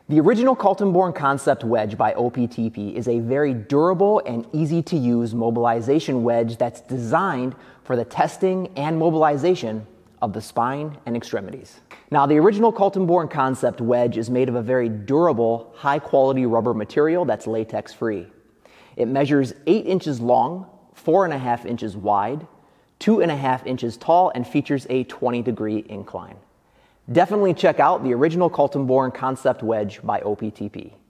The original Kaltenborn Concept Wedge by OPTP is a very durable and easy to use mobilization wedge that's designed for the testing and mobilization of the spine and extremities. Now, the original Kaltenborn Concept Wedge is made of a very durable, high quality rubber material that's latex free. It measures 8 inches long, 4.5 inches wide, 2.5 inches tall, and features a 20-degree incline. Definitely check out the original Kaltenborn Concept Wedge by OPTP.